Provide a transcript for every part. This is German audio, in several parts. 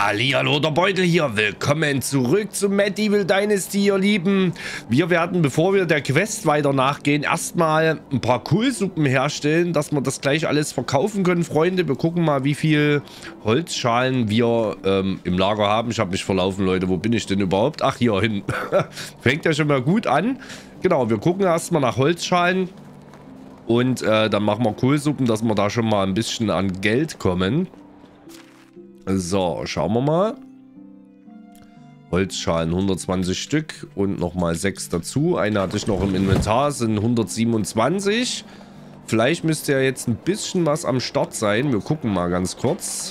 Hallihallo, der Beutel hier. Willkommen zurück zu Medieval Dynasty, ihr Lieben. Wir werden, bevor wir der Quest weiter nachgehen, erstmal ein paar Kohlsuppen herstellen, dass wir das gleich alles verkaufen können, Freunde. Wir gucken mal, wie viel Holzschalen wir im Lager haben. Ich habe mich verlaufen, Leute. Wo bin ich denn überhaupt? Ach, hier hinten. Fängt ja schon mal gut an. Genau, wir gucken erstmal nach Holzschalen. Und dann machen wir Kohlsuppen, dass wir da schon mal ein bisschen an Geld kommen. So, schauen wir mal. Holzschalen 120 Stück und nochmal 6 dazu. Eine hatte ich noch im Inventar, sind 127. Vielleicht müsste ja jetzt ein bisschen was am Start sein. Wir gucken mal ganz kurz.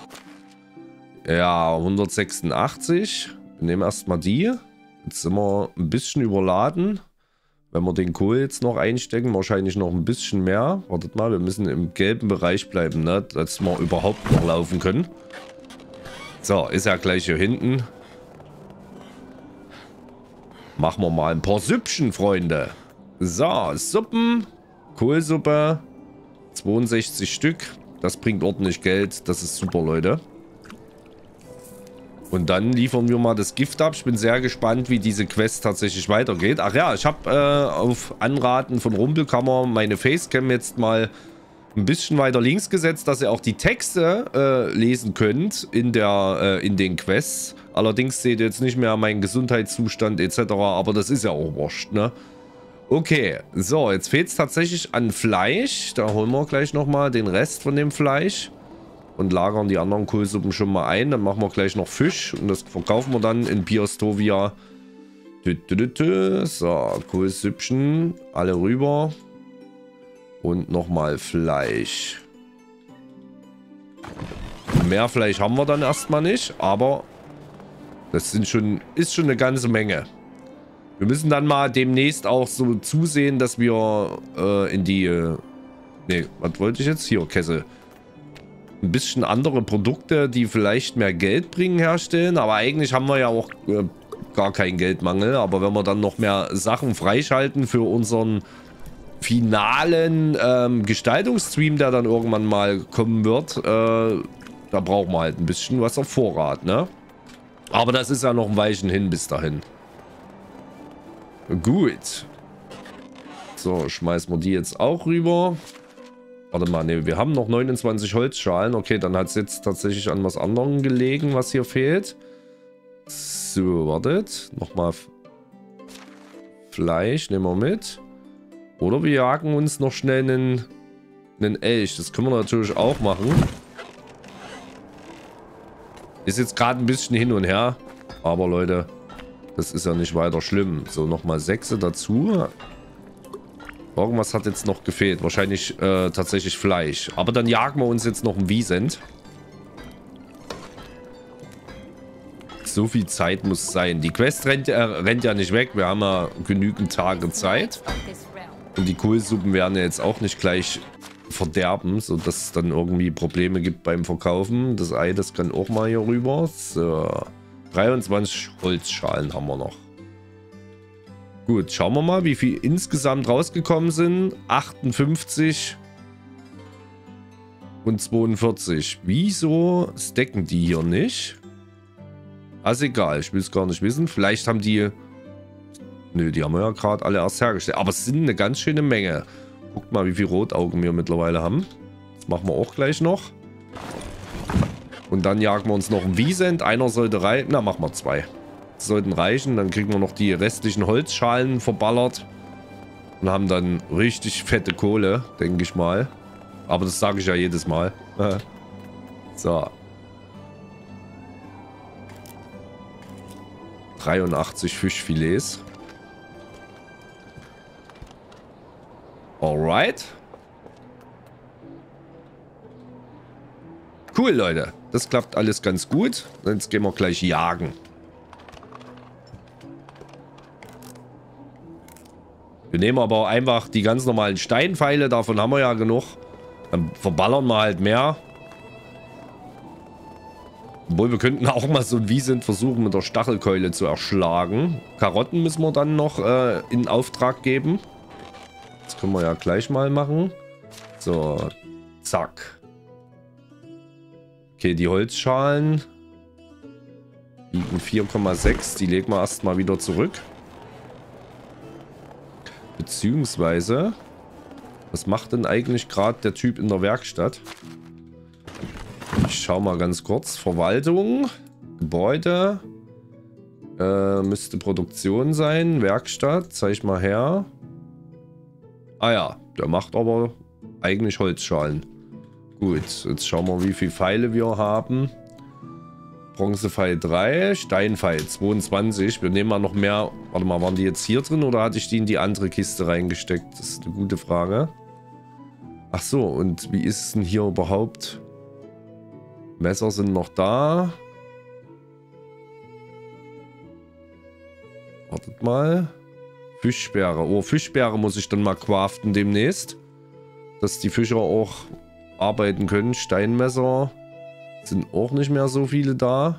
Ja, 186. Wir nehmen erstmal die. Jetzt sind wir ein bisschen überladen. Wenn wir den Kohl jetzt noch einstecken, wahrscheinlich noch ein bisschen mehr. Wartet mal, wir müssen im gelben Bereich bleiben, ne? Dass wir überhaupt noch laufen können. So, ist ja gleich hier hinten. Machen wir mal ein paar Süppchen, Freunde. So, Suppen. Kohlsuppe. 62 Stück. Das bringt ordentlich Geld. Das ist super, Leute. Und dann liefern wir mal das Gift ab. Ich bin sehr gespannt, wie diese Quest tatsächlich weitergeht. Ach ja, ich habe auf Anraten von Rumpelkammer meine Facecam jetzt mal ein bisschen weiter links gesetzt, dass ihr auch die Texte lesen könnt in den Quests. Allerdings seht ihr jetzt nicht mehr meinen Gesundheitszustand etc. Aber das ist ja auch wurscht, ne? Okay, so, jetzt fehlt es tatsächlich an Fleisch. Da holen wir gleich nochmal den Rest von dem Fleisch. Und lagern die anderen Kohlsuppen schon mal ein. Dann machen wir gleich noch Fisch. Und das verkaufen wir dann in Piostovia. So, Kohlsüppchen. Alle rüber. Und nochmal Fleisch. Mehr Fleisch haben wir dann erstmal nicht. Aber das ist schon eine ganze Menge. Wir müssen dann mal demnächst auch so zusehen, dass wir in die... ne, was wollte ich jetzt? Hier, Kessel. Ein bisschen andere Produkte, die vielleicht mehr Geld bringen, herstellen. Aber eigentlich haben wir ja auch gar keinen Geldmangel. Aber wenn wir dann noch mehr Sachen freischalten für unseren finalen Gestaltungsstream, der dann irgendwann mal kommen wird, da brauchen wir halt ein bisschen was auf Vorrat, ne? Aber das ist ja noch ein Weilchen hin bis dahin. Gut. So, schmeißen wir die jetzt auch rüber. Warte mal, ne, wir haben noch 29 Holzschalen. Okay, dann hat es jetzt tatsächlich an was anderem gelegen, was hier fehlt. So, wartet. Nochmal Fleisch nehmen wir mit. Oder wir jagen uns noch schnell einen Elch. Das können wir natürlich auch machen. Ist jetzt gerade ein bisschen hin und her. Aber Leute, das ist ja nicht weiter schlimm. So, nochmal 6 dazu. Irgendwas hat jetzt noch gefehlt. Wahrscheinlich tatsächlich Fleisch. Aber dann jagen wir uns jetzt noch ein Wiesent. So viel Zeit muss sein. Die Quest rennt ja nicht weg. Wir haben ja genügend Tage Zeit. Und die Kohlsuppen werden ja jetzt auch nicht gleich verderben, sodass es dann irgendwie Probleme gibt beim Verkaufen. Das Ei, das kann auch mal hier rüber. So. 23 Holzschalen haben wir noch. Gut, schauen wir mal, wie viel insgesamt rausgekommen sind. 58 und 42. Wieso stacken die hier nicht? Also egal, ich will es gar nicht wissen. Vielleicht haben die... Nö, die haben wir ja gerade alle erst hergestellt. Aber es sind eine ganz schöne Menge. Guckt mal, wie viel Rotaugen wir mittlerweile haben. Das machen wir auch gleich noch. Und dann jagen wir uns noch ein Wiesent. Einer sollte reichen. Na, machen wir 2. Das sollten reichen. Dann kriegen wir noch die restlichen Holzschalen verballert. Und haben dann richtig fette Kohle, denke ich mal. Aber das sage ich ja jedes Mal. So. 83 Fischfilets. Alright. Cool, Leute. Das klappt alles ganz gut. Jetzt gehen wir gleich jagen. Wir nehmen aber auch einfach die ganz normalen Steinpfeile. Davon haben wir ja genug. Dann verballern wir halt mehr. Obwohl, wir könnten auch mal so ein Wiesent versuchen, mit der Stachelkeule zu erschlagen. Karotten müssen wir dann noch in Auftrag geben. Das können wir ja gleich mal machen. So, zack. Okay, die Holzschalen Liegen 4,6. Die legen wir erstmal wieder zurück. Beziehungsweise, was macht denn eigentlich gerade der Typ in der Werkstatt? Ich schau mal ganz kurz. Verwaltung, Gebäude, müsste Produktion sein, Werkstatt, zeig mal her. Ah ja, der macht aber eigentlich Holzschalen. Gut, jetzt schauen wir, wie viele Pfeile wir haben. Bronzepfeil 3, Steinpfeil 22. Wir nehmen mal noch mehr. Warte mal, waren die jetzt hier drin oder hatte ich die in die andere Kiste reingesteckt? Das ist eine gute Frage. Ach so, und wie ist es denn hier überhaupt? Messer sind noch da. Wartet mal. Fischsperre. Oh, Fischsperre muss ich dann mal craften demnächst. Dass die Fischer auch arbeiten können. Steinmesser. Sind auch nicht mehr so viele da.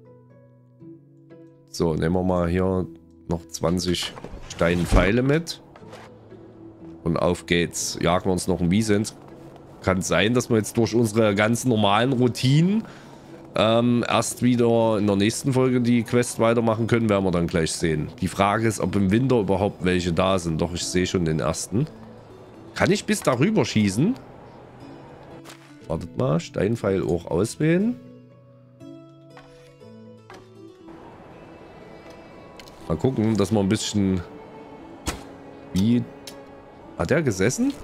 So, nehmen wir mal hier noch 20 Steinpfeile mit. Und auf geht's. Jagen wir uns noch ein Wiesent. Kann sein, dass wir jetzt durch unsere ganz normalen Routinen erst wieder in der nächsten Folge die Quest weitermachen können. Werden wir dann gleich sehen. Die Frage ist, ob im Winter überhaupt welche da sind. Doch, ich sehe schon den ersten. Kann ich bis darüber schießen? Wartet mal, Steinpfeil auch auswählen. Mal gucken, dass wir ein bisschen... Wie... Hat der gesessen?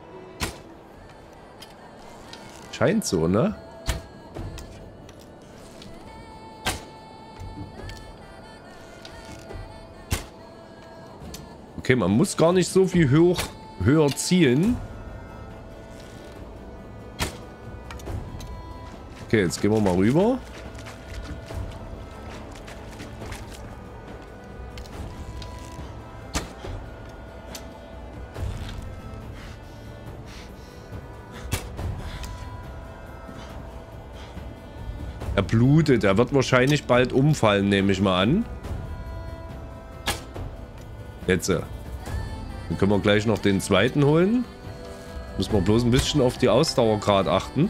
Scheint so, ne? Okay, man muss gar nicht so viel höher zielen. Okay, jetzt gehen wir mal rüber. Er blutet. Er wird wahrscheinlich bald umfallen, nehme ich mal an. Jetzt. Dann können wir gleich noch den zweiten holen. Müssen wir bloß ein bisschen auf die Ausdauer gerade achten.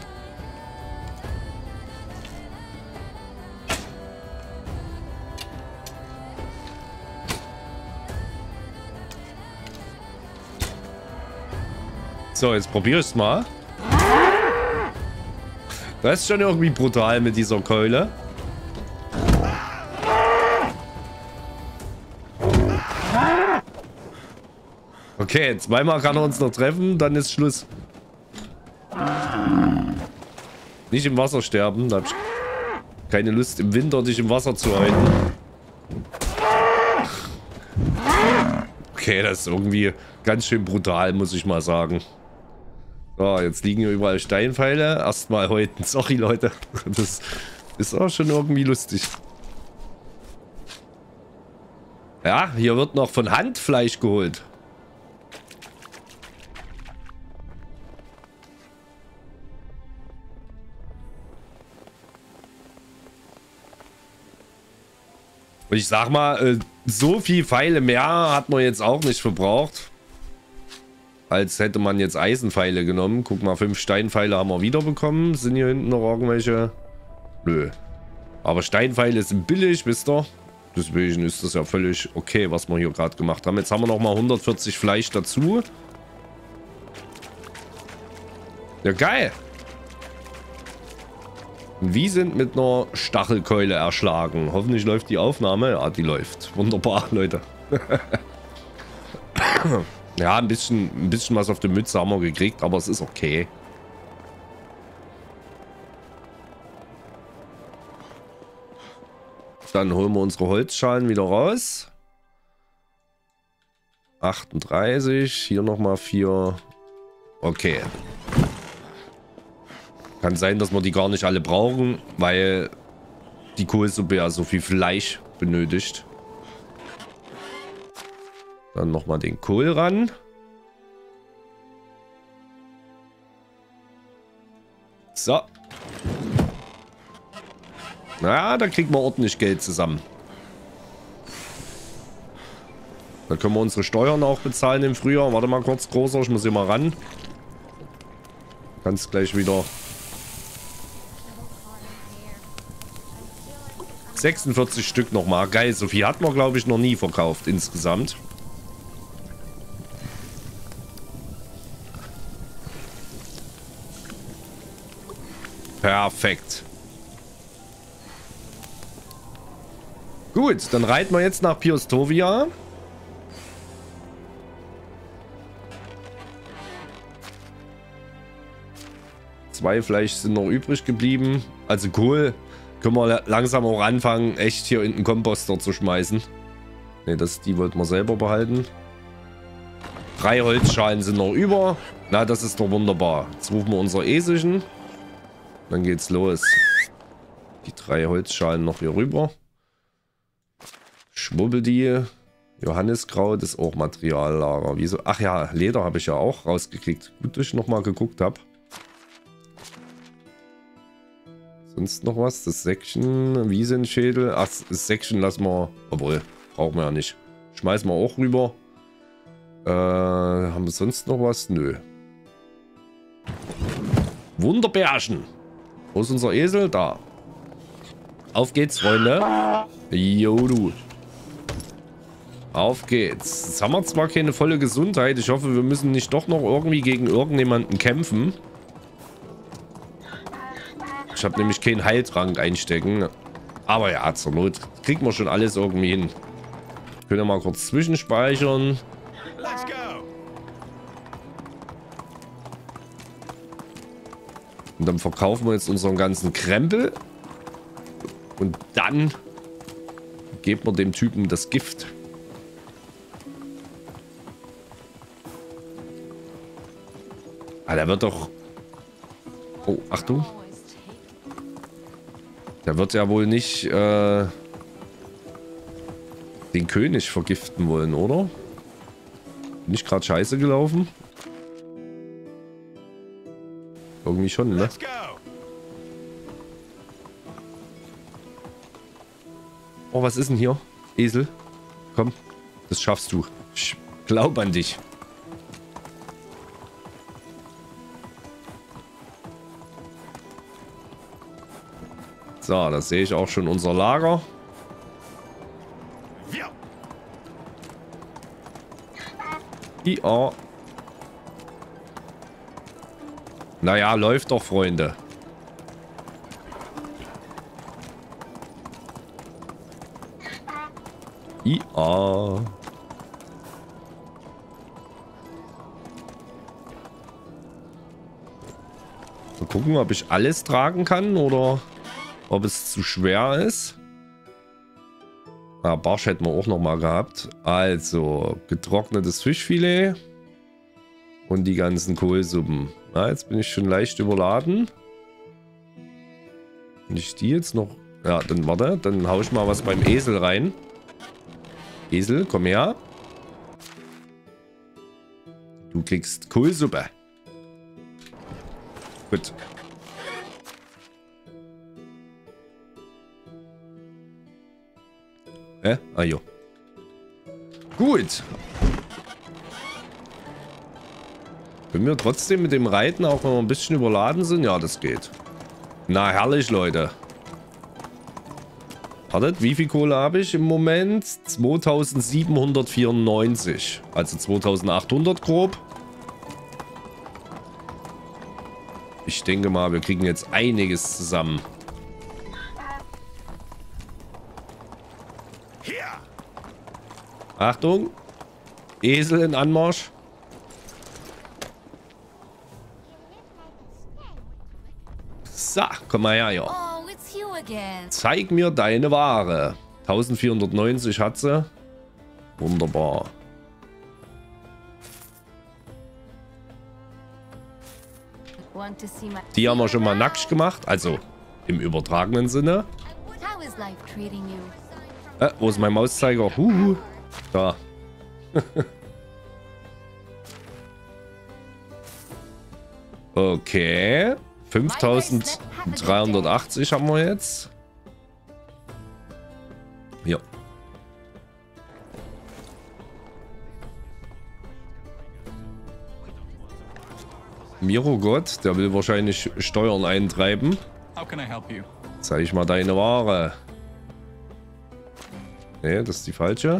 So, jetzt probiere ich es mal. Das ist schon irgendwie brutal mit dieser Keule. Okay, zweimal kann er uns noch treffen, dann ist Schluss. Nicht im Wasser sterben, da hab ich keine Lust im Winter dich im Wasser zu halten. Okay, das ist irgendwie ganz schön brutal, muss ich mal sagen. So, jetzt liegen hier überall Steinpfeile. Erstmal häuten. Sorry, Leute. Das ist auch schon irgendwie lustig. Ja, hier wird noch von Hand Fleisch geholt. Und ich sag mal, so viel Pfeile mehr hat man jetzt auch nicht verbraucht. Als hätte man jetzt Eisenpfeile genommen. Guck mal, 5 Steinpfeile haben wir wieder bekommen. Sind hier hinten noch irgendwelche? Nö. Aber Steinpfeile sind billig, wisst ihr? Deswegen ist das ja völlig okay, was wir hier gerade gemacht haben. Jetzt haben wir noch mal 140 Fleisch dazu. Ja, geil. Wie sind mit einer Stachelkeule erschlagen? Hoffentlich läuft die Aufnahme. Ja, die läuft. Wunderbar, Leute. Ja, ein bisschen was auf der Mütze haben wir gekriegt, aber es ist okay. Dann holen wir unsere Holzschalen wieder raus. 38, hier nochmal 4. Okay. Kann sein, dass wir die gar nicht alle brauchen, weil die Kohlsuppe ja so viel Fleisch benötigt. Dann nochmal den Kohl ran. So. Na, da kriegen wir ordentlich Geld zusammen. Dann können wir unsere Steuern auch bezahlen im Frühjahr. Warte mal kurz, Großer, ich muss hier mal ran. Kannst gleich wieder 46 Stück nochmal. Geil, so viel hat man, glaube ich, noch nie verkauft insgesamt. Perfekt. Gut, dann reiten wir jetzt nach Piostovia. Zwei Fleisch sind noch übrig geblieben. Also cool. Können wir langsam auch anfangen, echt hier in den Komposter zu schmeißen. Ne, die wollten wir selber behalten. 3 Holzschalen sind noch über. Na, das ist doch wunderbar. Jetzt rufen wir unser Eselchen. Dann geht's los. Die 3 Holzschalen noch hier rüber. Schwubbel die. Johanniskraut ist auch Materiallager. Wieso? Ach ja, Leder habe ich ja auch rausgekriegt. Gut, dass ich nochmal geguckt habe. Sonst noch was? Das Säckchen, Wiesenschädel. Ach, das Säckchen lassen wir. Obwohl, brauchen wir ja nicht. Schmeißen wir auch rüber. Haben wir sonst noch was? Nö. Wunderbärchen. Wo ist unser Esel? Da. Auf geht's, Freunde. Jo, du. Auf geht's. Jetzt haben wir zwar keine volle Gesundheit. Ich hoffe, wir müssen nicht doch noch irgendwie gegen irgendjemanden kämpfen. Ich habe nämlich keinen Heiltrank einstecken. Aber ja, zur Not kriegen wir schon alles irgendwie hin. Können wir mal kurz zwischenspeichern. Und dann verkaufen wir jetzt unseren ganzen Krempel. Und dann geben wir dem Typen das Gift. Ah, der wird doch... Oh, Achtung. Der wird ja wohl nicht den König vergiften wollen, oder? Bin ich gerade scheiße gelaufen? Irgendwie schon, ne? Oh, was ist denn hier? Esel? Komm, das schaffst du. Ich glaub an dich. So, da sehe ich auch schon unser Lager. Ja. Naja, läuft doch, Freunde. Ja. Mal gucken, ob ich alles tragen kann oder ob es zu schwer ist. Ah, Barsch hätten wir auch noch mal gehabt. Also, getrocknetes Fischfilet. Und die ganzen Kohlsuppen. Na, jetzt bin ich schon leicht überladen. Wenn ich die jetzt noch... Ja, dann warte. Dann hau ich mal was beim Esel rein. Esel, komm her. Du kriegst Kohlsuppe. Gut. Ah, jo. Gut. Können wir trotzdem mit dem Reiten, auch wenn wir ein bisschen überladen sind? Ja, das geht. Na, herrlich, Leute. Wartet, wie viel Kohle habe ich im Moment? 2794. Also 2800 grob. Ich denke mal, wir kriegen jetzt einiges zusammen. Achtung. Esel in Anmarsch. So, komm mal her, ja. Zeig mir deine Ware. 1490 hat sie. Wunderbar. Die haben wir schon mal nackt gemacht. Also im übertragenen Sinne. Wo ist mein Mauszeiger? Da. Okay. 5380 haben wir jetzt. Ja. Mirogott, der will wahrscheinlich Steuern eintreiben. Zeig ich mal deine Ware. Ne, das ist die falsche.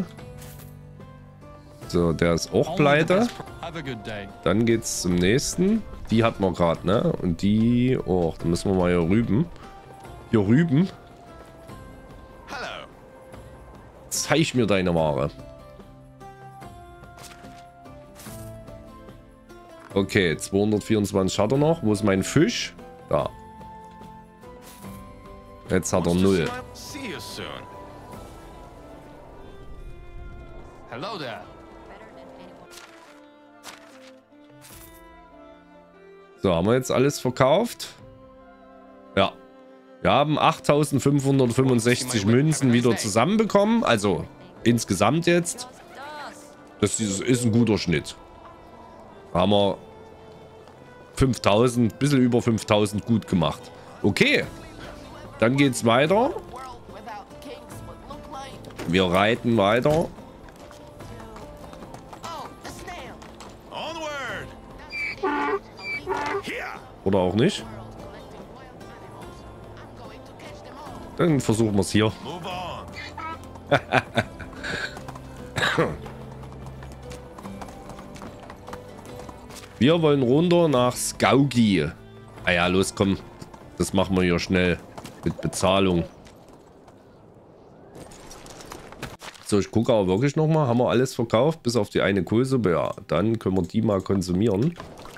So, der ist auch pleite. Dann geht's zum nächsten. Die hatten wir gerade, ne? Und die... Oh, da müssen wir mal hier rüben. Hier rüben. Zeig mir deine Ware. Okay, 224 hat er noch. Wo ist mein Fisch? Da. Jetzt hat er 0. Hello there. So, haben wir jetzt alles verkauft? Ja. Wir haben 8565 Münzen wieder zusammenbekommen. Also insgesamt jetzt. Das ist ein guter Schnitt. Da haben wir 5000, bisschen über 5000 gut gemacht. Okay. Dann geht's weiter. Wir reiten weiter. Oder auch nicht. Dann versuchen wir es hier. Wir wollen runter nach Skaugi. Ah ja, los, komm. Das machen wir hier schnell. Mit Bezahlung. So, ich gucke aber wirklich nochmal. Haben wir alles verkauft? Bis auf die eine Kohlsuppe? Ja, dann können wir die mal konsumieren.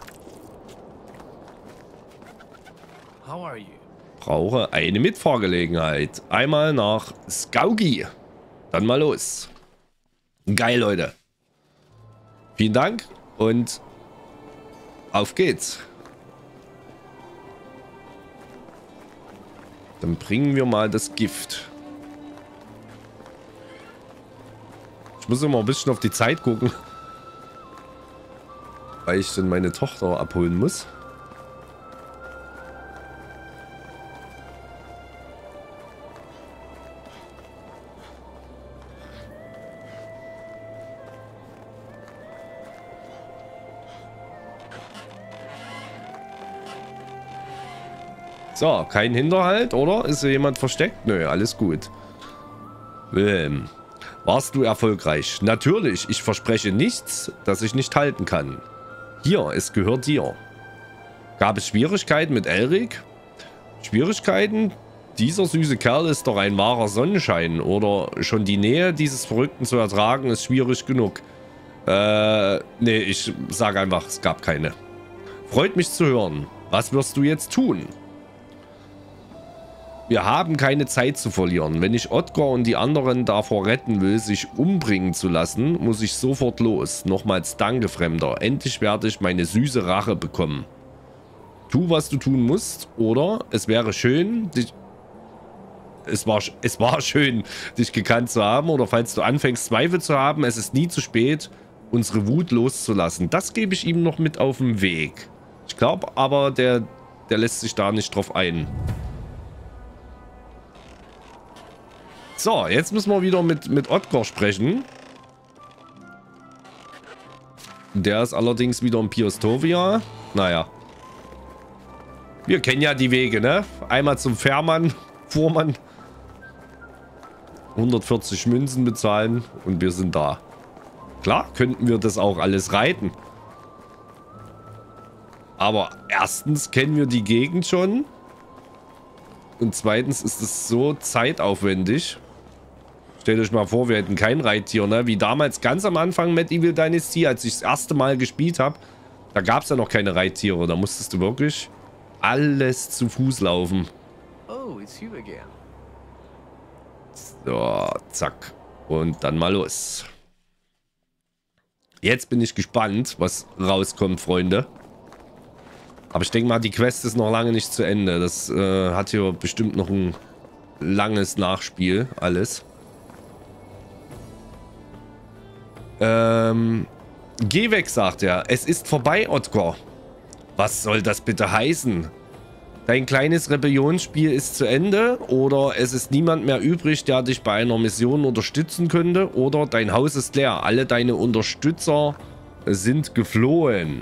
Brauche eine Mitfahrgelegenheit. Einmal nach Skaugi. Dann mal los. Geil, Leute. Vielen Dank und auf geht's. Dann bringen wir mal das Gift. Ich muss immer ein bisschen auf die Zeit gucken. Weil ich dann meine Tochter abholen muss. So, kein Hinterhalt, oder? Ist hier jemand versteckt? Nö, alles gut. Wilhelm, warst du erfolgreich? Natürlich, ich verspreche nichts, das ich nicht halten kann. Hier, es gehört dir. Gab es Schwierigkeiten mit Elric? Schwierigkeiten? Dieser süße Kerl ist doch ein wahrer Sonnenschein. Oder schon die Nähe dieses Verrückten zu ertragen ist schwierig genug. Nee, ich sage einfach, es gab keine. Freut mich zu hören. Was wirst du jetzt tun? Wir haben keine Zeit zu verlieren. Wenn ich Ottgar und die anderen davor retten will, sich umbringen zu lassen, muss ich sofort los. Nochmals danke, Fremder. Endlich werde ich meine süße Rache bekommen. Tu, was du tun musst, oder? Es wäre schön, dich... Es war schön, dich gekannt zu haben. Oder falls du anfängst, Zweifel zu haben, es ist nie zu spät, unsere Wut loszulassen. Das gebe ich ihm noch mit auf den Weg. Ich glaube aber, der lässt sich da nicht drauf ein. So, jetzt müssen wir wieder mit Ottgar sprechen. Der ist allerdings wieder in Piostovia. Naja. Wir kennen ja die Wege, ne? Einmal zum Fährmann, Fuhrmann. 140 Münzen bezahlen und wir sind da. Klar könnten wir das auch alles reiten. Aber erstens kennen wir die Gegend schon. Und zweitens ist es so zeitaufwendig. Stellt euch mal vor, wir hätten kein Reittier, ne? Wie damals ganz am Anfang Medieval Dynasty, als ich das erste Mal gespielt habe. Da gab es ja noch keine Reittiere. Da musstest du wirklich alles zu Fuß laufen. Oh, it's you again. So, zack. Und dann mal los. Jetzt bin ich gespannt, was rauskommt, Freunde. Aber ich denke mal, die Quest ist noch lange nicht zu Ende. Das hat hier bestimmt noch ein langes Nachspiel, alles. Geh weg, sagt er. Es ist vorbei, Ottgar. Was soll das bitte heißen? Dein kleines Rebellionsspiel ist zu Ende oder es ist niemand mehr übrig, der dich bei einer Mission unterstützen könnte oder dein Haus ist leer. Alle deine Unterstützer sind geflohen.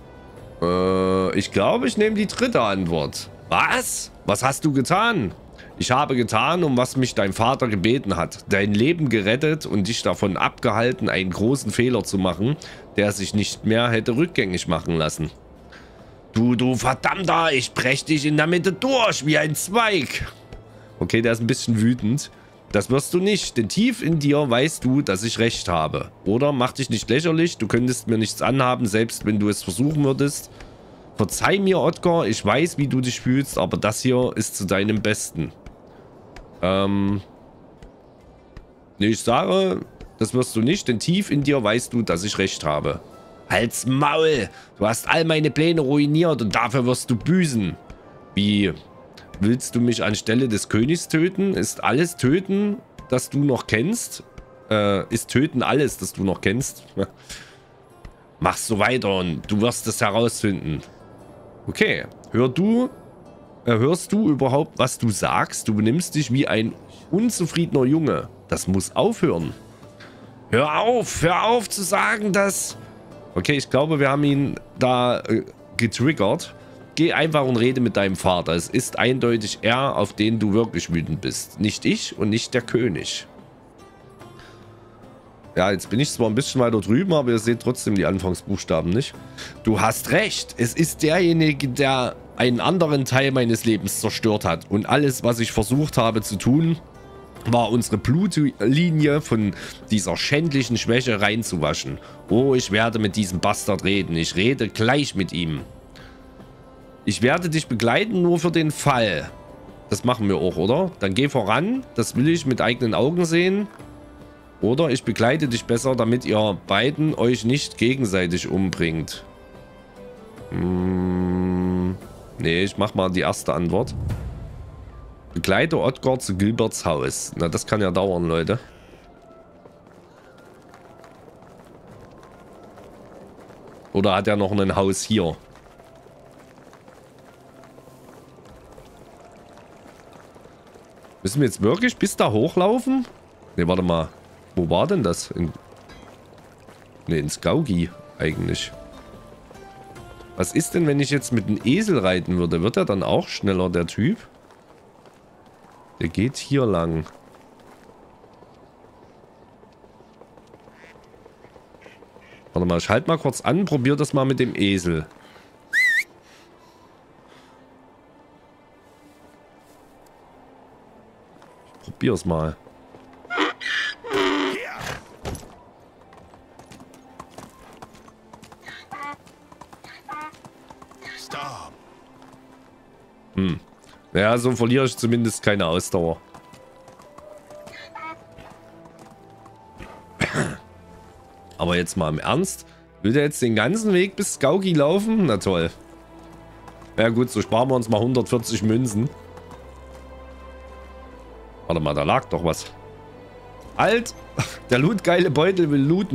Ich glaube, ich nehme die dritte Antwort. Was? Was hast du getan? Ich habe getan, um was mich dein Vater gebeten hat. Dein Leben gerettet und dich davon abgehalten, einen großen Fehler zu machen, der sich nicht mehr hätte rückgängig machen lassen. Du Verdammter, ich brech dich in der Mitte durch, wie ein Zweig. Okay, der ist ein bisschen wütend. Das wirst du nicht, denn tief in dir weißt du, dass ich recht habe. Oder mach dich nicht lächerlich, du könntest mir nichts anhaben, selbst wenn du es versuchen würdest. Verzeih mir, Otkar, ich weiß, wie du dich fühlst, aber das hier ist zu deinem Besten. Nee, ich sage, das wirst du nicht, denn tief in dir weißt du, dass ich recht habe. Halt's Maul! Du hast all meine Pläne ruiniert und dafür wirst du büßen. Wie... Willst du mich anstelle des Königs töten? Ist alles töten, das du noch kennst? Ist töten alles, das du noch kennst? Machst so weiter und du wirst es herausfinden. Okay. Hörst du überhaupt, was du sagst? Du benimmst dich wie ein unzufriedener Junge. Das muss aufhören. Hör auf zu sagen, dass... Okay, ich glaube, wir haben ihn da getriggert. Geh einfach und rede mit deinem Vater. Es ist eindeutig er, auf den du wirklich wütend bist. Nicht ich und nicht der König. Ja, jetzt bin ich zwar ein bisschen weiter drüben, aber ihr seht trotzdem die Anfangsbuchstaben nicht. Du hast recht. Es ist derjenige, der einen anderen Teil meines Lebens zerstört hat. Und alles, was ich versucht habe zu tun, war unsere Blutlinie von dieser schändlichen Schwäche reinzuwaschen. Oh, ich werde mit diesem Bastard reden. Ich rede gleich mit ihm. Ich werde dich begleiten, nur für den Fall. Das machen wir auch, oder? Dann geh voran. Das will ich mit eigenen Augen sehen. Oder ich begleite dich besser, damit ihr beiden euch nicht gegenseitig umbringt. Nee, ich mach mal die erste Antwort. Begleite Otkar zu Gilberts Haus. Na, das kann ja dauern, Leute. Oder hat er noch ein Haus hier? Müssen wir jetzt wirklich bis da hochlaufen? Ne, warte mal. Wo war denn das? In Skaugi eigentlich. Was ist denn, wenn ich jetzt mit einem Esel reiten würde? Wird er dann auch schneller, der Typ? Der geht hier lang. Warte mal, ich halte mal kurz an. Probier das mal mit dem Esel. Probier's mal. Ja, so verliere ich zumindest keine Ausdauer. Aber jetzt mal im Ernst. Will der jetzt den ganzen Weg bis Skaugi laufen? Na toll. Ja gut, so sparen wir uns mal 140 Münzen. Warte mal, da lag doch was. Halt! Der lootgeile Beutel will looten.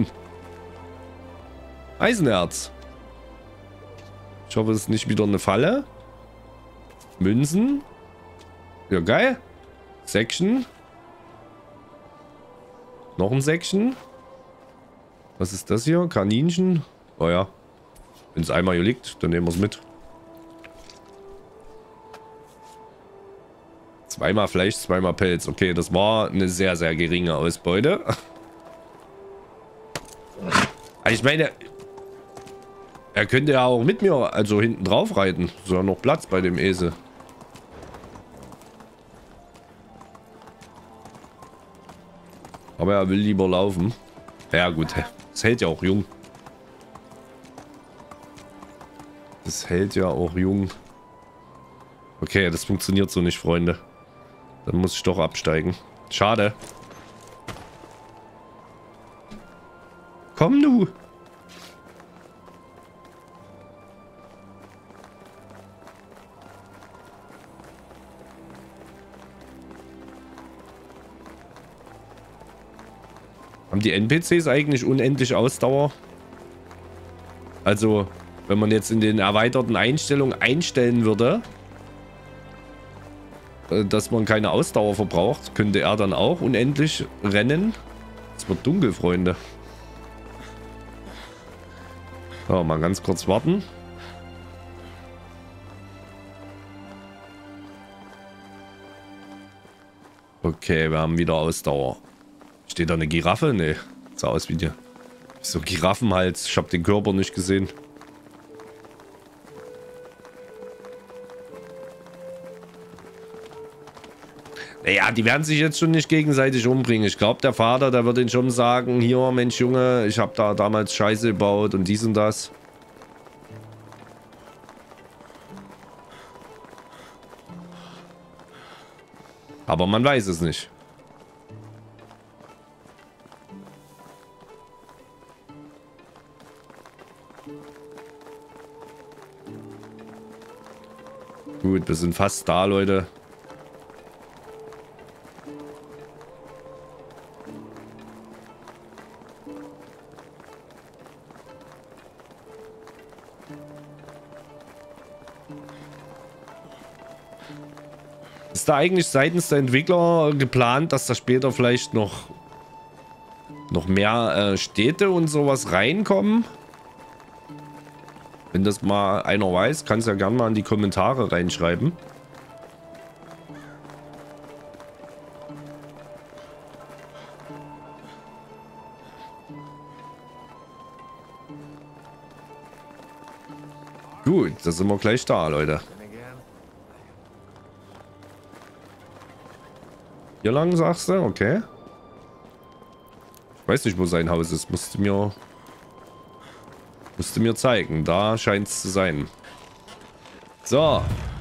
Eisenerz. Ich hoffe, es ist nicht wieder eine Falle. Münzen. Ja, geil. Section. Noch ein Section. Was ist das hier? Kaninchen. Oh ja. Wenn es einmal hier liegt, dann nehmen wir es mit. Zweimal Fleisch, zweimal Pelz. Okay, das war eine sehr, sehr geringe Ausbeute. Ich meine, er könnte ja auch mit mir, also hinten drauf reiten. So ja noch Platz bei dem Esel. Aber er will lieber laufen. Ja gut, das hält ja auch jung. Das hält ja auch jung. Okay, das funktioniert so nicht, Freunde. Dann muss ich doch absteigen. Schade. Komm du! Haben die NPCs eigentlich unendlich Ausdauer? Also, wenn man jetzt in den erweiterten Einstellungen einstellen würde, dass man keine Ausdauer verbraucht, könnte er dann auch unendlich rennen. Es wird dunkel, Freunde. So, mal ganz kurz warten. Okay, wir haben wieder Ausdauer. Steht da eine Giraffe? Nee, sah aus wie die. So Giraffenhals. Ich habe den Körper nicht gesehen. Naja, die werden sich jetzt schon nicht gegenseitig umbringen. Ich glaube, der Vater, der wird ihn schon sagen, hier, Mensch, Junge, ich habe da damals Scheiße gebaut und dies und das. Aber man weiß es nicht. Gut, wir sind fast da, Leute. Ist da eigentlich seitens der Entwickler geplant, dass da später vielleicht noch mehr Städte und sowas reinkommen? Wenn das mal einer weiß, kann es ja gerne mal in die Kommentare reinschreiben. Gut, da sind wir gleich da, Leute. Hier lang, sagst du? Okay. Ich weiß nicht, wo sein Haus ist. Musst du mir zeigen. Da scheint es zu sein. So.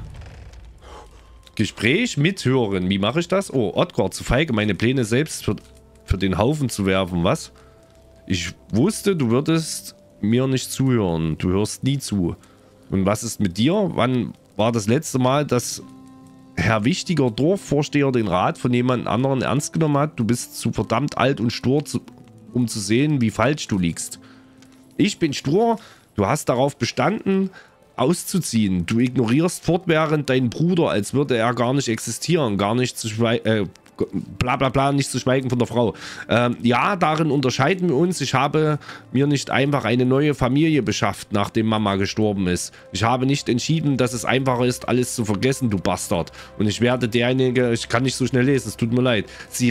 Gespräch mithören. Wie mache ich das? Oh, Oddgard, zu feige, meine Pläne selbst für den Haufen zu werfen. Was? Ich wusste, du würdest mir nicht zuhören. Du hörst nie zu. Und was ist mit dir? Wann war das letzte Mal, dass Herr wichtiger Dorfvorsteher den Rat von jemand anderen ernst genommen hat? Du bist zu verdammt alt und stur, um zu sehen, wie falsch du liegst. Ich bin stur, du hast darauf bestanden, auszuziehen. Du ignorierst fortwährend deinen Bruder, als würde er gar nicht existieren, gar nicht zu schweigen, bla bla bla, nicht zu schweigen von der Frau. Ja, darin unterscheiden wir uns. Ich habe mir nicht einfach eine neue Familie beschafft, nachdem Mama gestorben ist. Ich habe nicht entschieden, dass es einfacher ist, alles zu vergessen, du Bastard. Und ich werde derjenige, ich kann nicht so schnell lesen, es tut mir leid.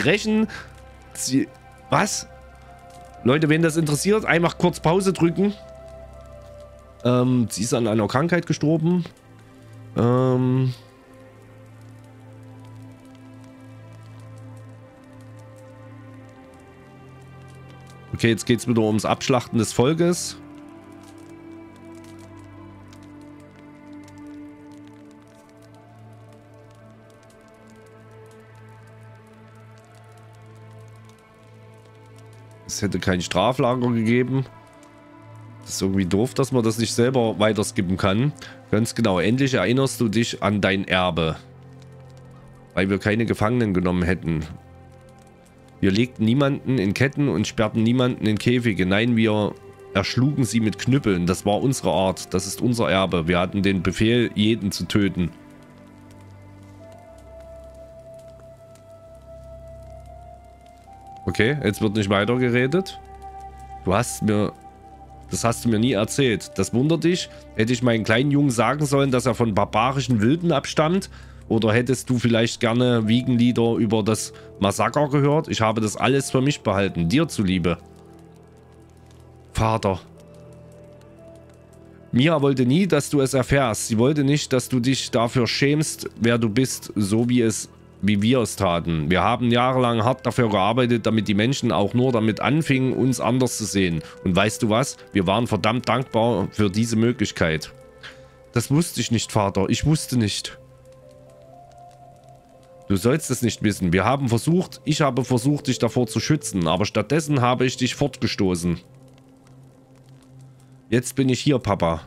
Was? Leute, wen das interessiert, einfach kurz Pause drücken. Sie ist an einer Krankheit gestorben. Okay, jetzt geht es wieder ums Abschlachten des Volkes. Es hätte kein Straflager gegeben. Das ist irgendwie doof, dass man das nicht selber weiterskippen kann. Ganz genau. Endlich erinnerst du dich an dein Erbe. Weil wir keine Gefangenen genommen hätten. Wir legten niemanden in Ketten und sperrten niemanden in Käfige. Nein, wir erschlugen sie mit Knüppeln. Das war unsere Art. Das ist unser Erbe. Wir hatten den Befehl, jeden zu töten. Okay, jetzt wird nicht weiter geredet. Das hast du mir nie erzählt. Das wundert dich. Hätte ich meinen kleinen Jungen sagen sollen, dass er von barbarischen Wilden abstammt? Oder hättest du vielleicht gerne Wiegenlieder über das Massaker gehört? Ich habe das alles für mich behalten. Dir zuliebe. Vater. Mia wollte nie, dass du es erfährst. Sie wollte nicht, dass du dich dafür schämst, wer du bist, so wie wir es taten. Wir haben jahrelang hart dafür gearbeitet, damit die Menschen auch nur damit anfingen, uns anders zu sehen. Und weißt du was? Wir waren verdammt dankbar für diese Möglichkeit. Das wusste ich nicht, Vater. Ich wusste nicht. Du sollst es nicht wissen. Ich habe versucht, dich davor zu schützen, aber stattdessen habe ich dich fortgestoßen. Jetzt bin ich hier, Papa.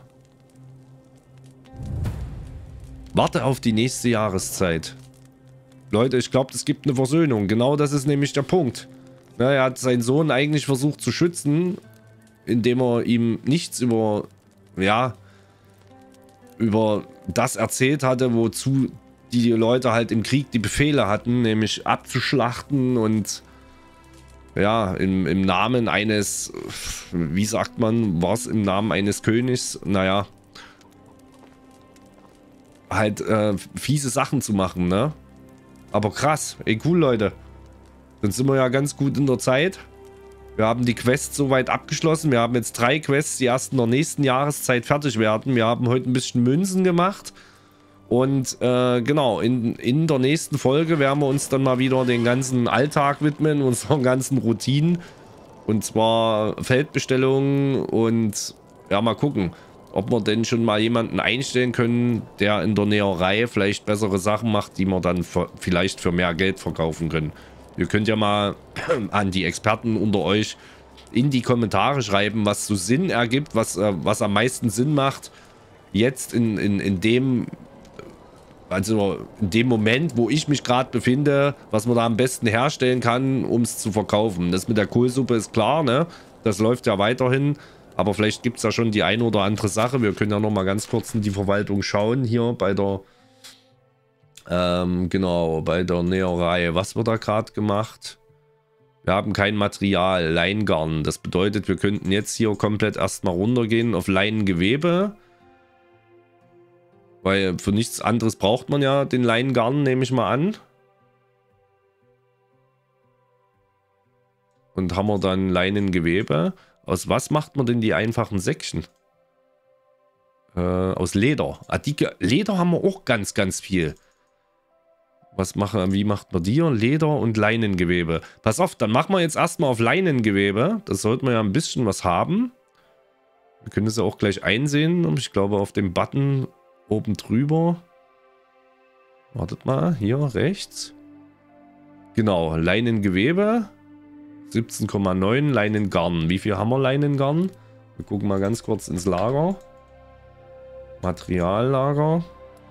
Warte auf die nächste Jahreszeit. Leute, ich glaube, es gibt eine Versöhnung. Genau das ist nämlich der Punkt. Ja, er hat seinen Sohn eigentlich versucht zu schützen, indem er ihm nichts über das erzählt hatte, wozu die Leute halt im Krieg die Befehle hatten, nämlich abzuschlachten und ja, im Namen eines, wie sagt man, was im Namen eines Königs, naja, halt fiese Sachen zu machen, ne? Aber krass. Ey, cool, Leute. Dann sind wir ja ganz gut in der Zeit. Wir haben die Quests soweit abgeschlossen. Wir haben jetzt 3 Quests, die erst in der nächsten Jahreszeit fertig werden. Wir haben heute ein bisschen Münzen gemacht. Und genau, in der nächsten Folge werden wir uns dann mal wieder den ganzen Alltag widmen, unseren ganzen Routinen. Und zwar Feldbestellungen und ja, mal gucken, ob wir denn schon mal jemanden einstellen können, der in der Näherei vielleicht bessere Sachen macht, die wir dann vielleicht für mehr Geld verkaufen können. Ihr könnt ja mal an die Experten unter euch in die Kommentare schreiben, was so Sinn ergibt, was am meisten Sinn macht. Jetzt in dem Moment, wo ich mich gerade befinde, was man da am besten herstellen kann, um es zu verkaufen. Das mit der Kohlsuppe ist klar, ne? Das läuft ja weiterhin. Aber vielleicht gibt es ja schon die eine oder andere Sache. Wir können ja noch mal ganz kurz in die Verwaltung schauen. Hier bei der genau, bei der Näherei. Was wird da gerade gemacht? Wir haben kein Material, Leingarn. Das bedeutet, wir könnten jetzt hier komplett erstmal runtergehen auf Leinengewebe. Weil für nichts anderes braucht man ja den Leingarn, nehme ich mal an. Und haben wir dann Leinengewebe. Aus was macht man denn die einfachen Säckchen? Aus Leder. Leder haben wir auch ganz, ganz viel. Wie macht man die? Leder und Leinengewebe. Pass auf, dann machen wir jetzt erstmal auf Leinengewebe. Das sollten wir ja ein bisschen was haben. Wir können es ja auch gleich einsehen. Ich glaube auf dem Button oben drüber. Wartet mal, hier rechts. Genau, Leinengewebe. 17,9 Leinengarn. Wie viel haben wir Leinengarn? Wir gucken mal ganz kurz ins Lager. Materiallager.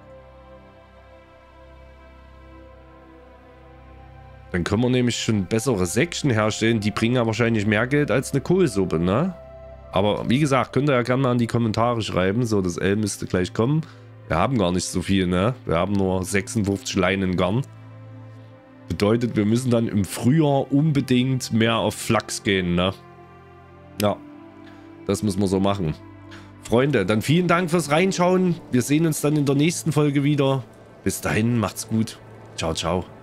Dann können wir nämlich schon bessere Säckchen herstellen. Die bringen ja wahrscheinlich mehr Geld als eine Kohlsuppe, ne? Aber wie gesagt, könnt ihr ja gerne mal in die Kommentare schreiben. So, das L müsste gleich kommen. Wir haben gar nicht so viel, ne? Wir haben nur 56 Leinengarn. Bedeutet, wir müssen dann im Frühjahr unbedingt mehr auf Flachs gehen, ne? Ja, das müssen wir so machen. Freunde, dann vielen Dank fürs Reinschauen. Wir sehen uns dann in der nächsten Folge wieder. Bis dahin, macht's gut. Ciao, ciao.